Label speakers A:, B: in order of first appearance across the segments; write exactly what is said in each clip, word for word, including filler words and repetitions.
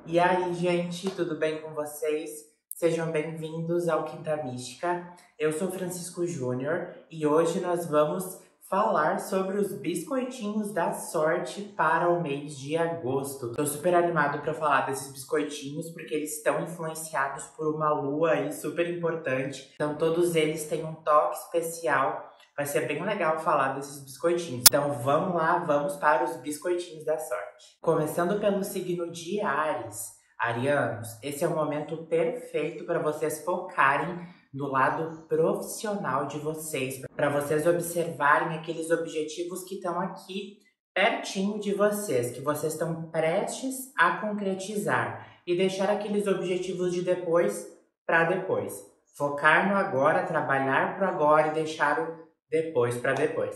A: E aí, gente, tudo bem com vocês? Sejam bem-vindos ao Quinta Mística. Eu sou Francisco Júnior e hoje nós vamos falar sobre os biscoitinhos da sorte para o mês de agosto. Estou super animado para falar desses biscoitinhos porque eles estão influenciados por uma lua aí super importante. Então todos eles têm um toque especial. Vai ser bem legal falar desses biscoitinhos. Então vamos lá, vamos para os biscoitinhos da sorte. Começando pelo signo de Áries. Arianos, esse é o momento perfeito para vocês focarem no lado profissional de vocês, para vocês observarem aqueles objetivos que estão aqui pertinho de vocês, que vocês estão prestes a concretizar e deixar aqueles objetivos de depois para depois. Focar no agora, trabalhar para agora e deixar o depois para depois.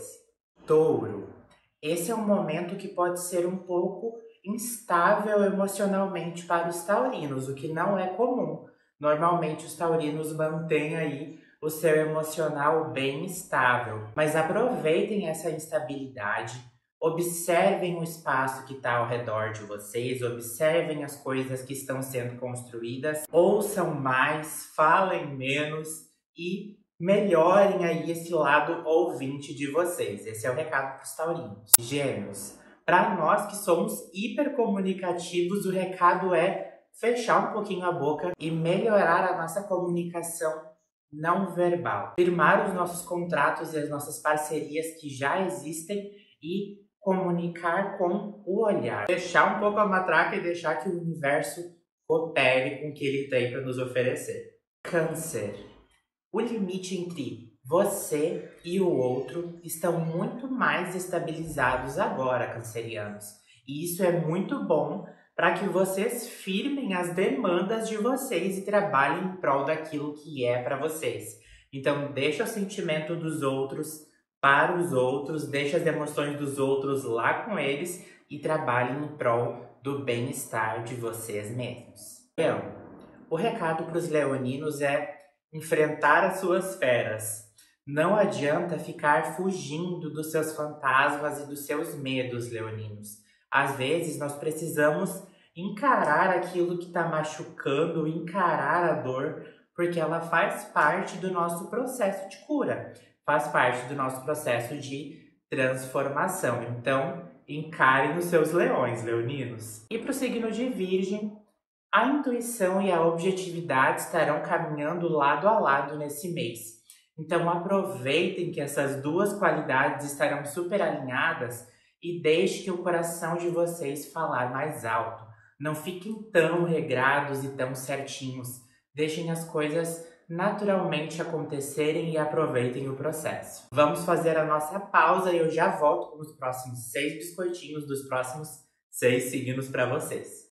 A: Touro, esse é um momento que pode ser um pouco instável emocionalmente para os taurinos, o que não é comum. Normalmente os taurinos mantêm aí o seu emocional bem estável, mas aproveitem essa instabilidade, observem o espaço que está ao redor de vocês, observem as coisas que estão sendo construídas, ouçam mais, falem menos e melhorem aí esse lado ouvinte de vocês. Esse é o recado para os taurinos. Gêmeos, para nós que somos hipercomunicativos, o recado é fechar um pouquinho a boca e melhorar a nossa comunicação não verbal. Firmar os nossos contratos e as nossas parcerias que já existem e comunicar com o olhar. Fechar um pouco a matraca e deixar que o universo coopere com o que ele tem para nos oferecer. Câncer. O limite entre você e o outro estão muito mais estabilizados agora, cancerianos. E isso é muito bom para que vocês firmem as demandas de vocês e trabalhem em prol daquilo que é para vocês. Então, deixa o sentimento dos outros para os outros, deixa as emoções dos outros lá com eles e trabalhem em prol do bem-estar de vocês mesmos. Leão, o recado para os leoninos é enfrentar as suas feras. Não adianta ficar fugindo dos seus fantasmas e dos seus medos, leoninos. Às vezes nós precisamos encarar aquilo que está machucando, encarar a dor, porque ela faz parte do nosso processo de cura, faz parte do nosso processo de transformação. Então, encarem os seus leões, leoninos. E para o signo de Virgem, a intuição e a objetividade estarão caminhando lado a lado nesse mês. Então aproveitem que essas duas qualidades estarão super alinhadas e deixem que o coração de vocês falar mais alto. Não fiquem tão regrados e tão certinhos. Deixem as coisas naturalmente acontecerem e aproveitem o processo. Vamos fazer a nossa pausa e eu já volto com os próximos seis biscoitinhos dos próximos seis signos para vocês.